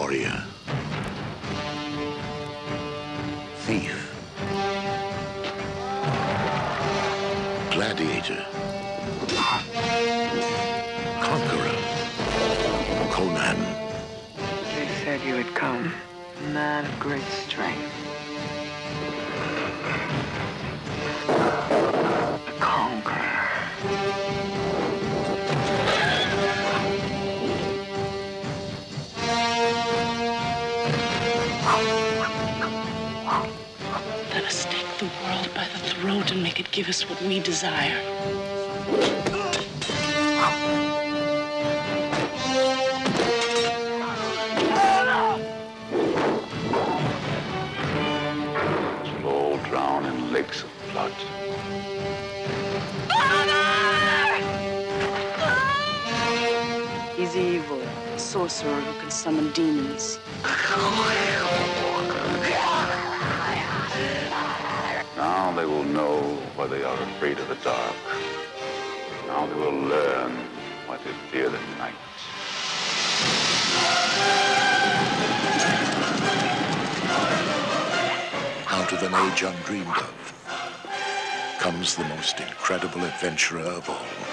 warrior, thief, gladiator, conqueror, Conan. They said you had come, a man of great strength. A conqueror. Let us take the world by the throat and make it give us what we desire. We'll all drown in lakes of blood. He's evil, a sorcerer who can summon demons. Now they will know why they are afraid of the dark. Now they will learn why they fear the night. Out of an age undreamed of comes the most incredible adventurer of all.